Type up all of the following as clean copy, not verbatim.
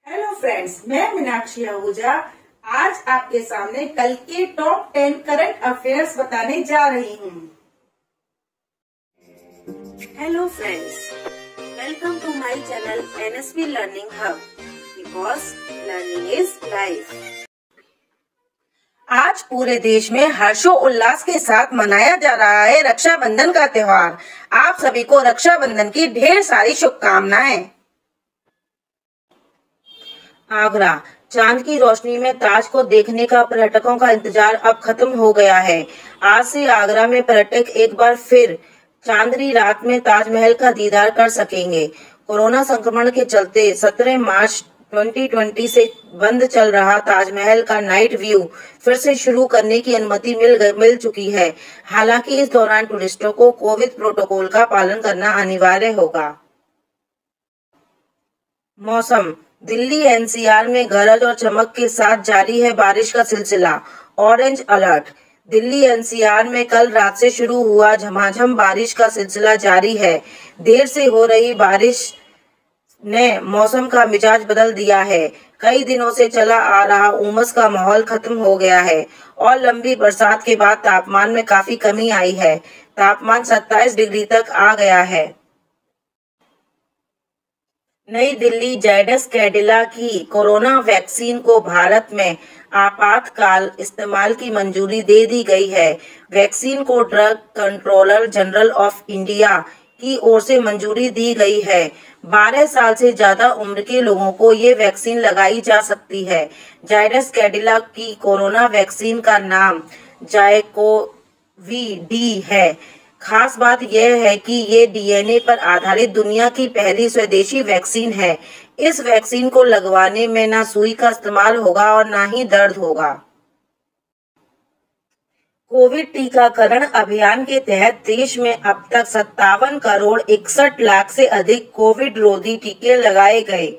Hello friends, मैं मीनाक्षी आहूजा आज आपके सामने कल के टॉप 10 करंट अफेयर्स बताने जा रही हूँ। Hello friends, welcome to my channel NSP learning hub because learning is life. आज पूरे देश में हर्षोल्लास के साथ मनाया जा रहा है रक्षाबंधन का त्योहार। आप सभी को रक्षाबंधन की ढेर सारी शुभकामनाएं। आगरा, चांद की रोशनी में ताज को देखने का पर्यटकों का इंतजार अब खत्म हो गया है। आज से आगरा में पर्यटक एक बार फिर चांदनी रात में ताजमहल का दीदार कर सकेंगे। कोरोना संक्रमण के चलते 17 मार्च 2020 से बंद चल रहा ताजमहल का नाइट व्यू फिर से शुरू करने की अनुमति मिल चुकी है। हालांकि इस दौरान टूरिस्टों को कोविड प्रोटोकॉल का पालन करना अनिवार्य होगा। मौसम, दिल्ली एनसीआर में गरज और चमक के साथ जारी है बारिश का सिलसिला। ऑरेंज अलर्ट, दिल्ली एनसीआर में कल रात से शुरू हुआ झमाझम बारिश का सिलसिला जारी है। देर से हो रही बारिश ने मौसम का मिजाज बदल दिया है। कई दिनों से चला आ रहा उमस का माहौल खत्म हो गया है और लंबी बरसात के बाद तापमान में काफी कमी आई है। तापमान 27 डिग्री तक आ गया है। नई दिल्ली जायडस कैडिला की कोरोना वैक्सीन को भारत में आपातकाल इस्तेमाल की मंजूरी दे दी गई है। वैक्सीन को drug controller general of India की ओर से मंजूरी दी गई है। 12 साल से ज्यादा उम्र के लोगों को ये वैक्सीन लगाई जा सकती है। जायडस कैडिला की कोरोना वैक्सीन का नाम जायकोवी-डी है। खास बात यह है कि ये डीएनए पर आधारित दुनिया की पहली स्वदेशी वैक्सीन है। इस वैक्सीन को लगवाने में ना सुई का इस्तेमाल होगा और ना ही दर्द होगा। कोविड टीकाकरण अभियान के तहत देश में अब तक 57 करोड़ 61 लाख से अधिक कोविड रोधी टीके लगाए गए।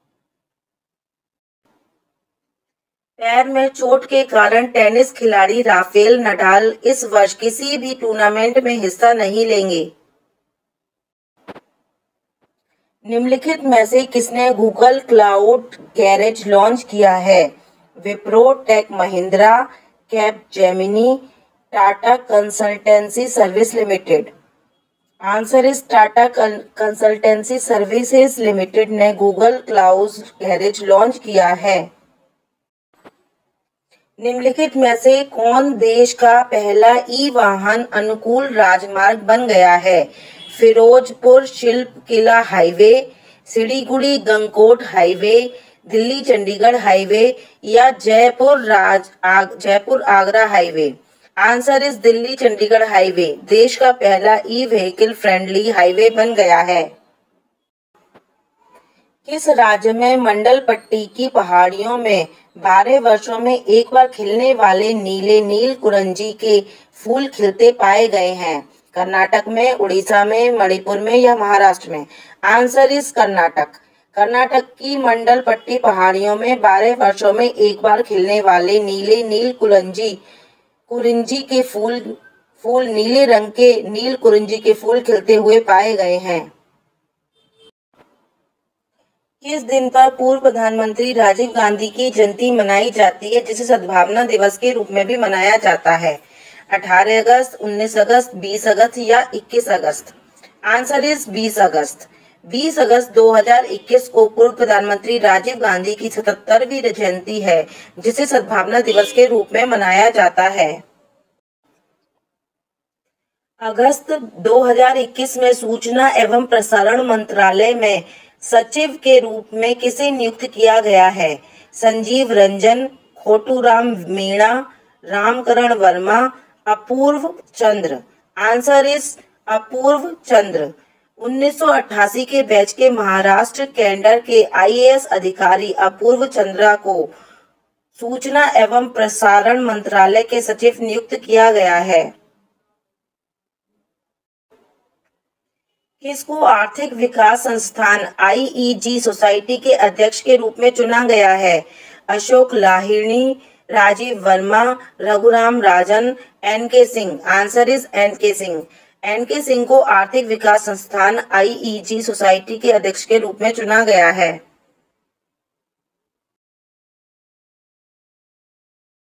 पैर में चोट के कारण टेनिस खिलाड़ी राफेल नडाल इस वर्ष किसी भी टूर्नामेंट में हिस्सा नहीं लेंगे। निम्नलिखित में से किसने गूगल क्लाउड गैरेज लॉन्च किया है? Wipro, tech Mahindra, Capgemini, Tata consultancy service limited. Answer is Tata consultancy services limited ने गूगल क्लाउड गैरेज लॉन्च किया है। निम्नलिखित में से कौन देश का पहला ई वाहन अनुकूल राजमार्ग बन गया है? फिरोजपुर शिल्प किला highway, Siliguri Gangtok highway, Delhi Chandigarh highway या Jaipur Agra highway. Answer is Delhi Chandigarh highway देश का पहला ई व्हीकल फ्रेंडली हाईवे बन गया है। किस राज्य में मंडल पट्टी की पहाड़ियों में 12 वर्षों में एक बार खिलने वाले नीले नील कुरंजी के फूल खिलते पाए गए हैं? कर्नाटक में, उड़ीसा में, मणिपुर में या महाराष्ट्र में? Answer is Karnataka. कर्नाटक की मंडल पट्टी पहाड़ियों में 12 वर्षों में एक बार खिलने वाले नीले नील कुरिंजी के फूल नीले रंग के नील कुरिंजी के फूल खिलते हुए पाए गए हैं। किस दिन पर पूर्व प्रधानमंत्री राजीव गांधी की जयंती मनाई जाती है, जिसे सद्भावना दिवस के रूप में भी मनाया जाता है? 18 अगस्त, 19 अगस्त, 20 अगस्त या 21 अगस्त? आंसर इज 20 अगस्त। 20 अगस्त 2021 को पूर्व प्रधानमंत्री राजीव गांधी की 77वीं जयंती है, जिसे सद्भावना दिवस के रूप में मनाया जाता है। अगस्त 2021 में सूचना एवं प्रसारण मंत्रालय में सचिव के रूप में किसे नियुक्त किया गया है? संजीव रंजन, खोटूराम मीणा, रामकरण वर्मा, अपूर्व चंद्र। Answer is Apurva Chandra. 1988 के बैच के महाराष्ट्र कैडर के आईएएस अधिकारी अपूर्व चंद्रा को सूचना एवं प्रसारण मंत्रालय के सचिव नियुक्त किया गया है। किसको आर्थिक विकास संस्थान आईईजी सोसाइटी के अध्यक्ष के रूप में चुना गया है? Ashok Lahiri, Rajiv Verma, Raghuram Rajan, NK Singh. Answer is NK Singh. NK Singh को आर्थिक विकास संस्थान आईईजी सोसाइटी के अध्यक्ष के रूप में चुना गया है।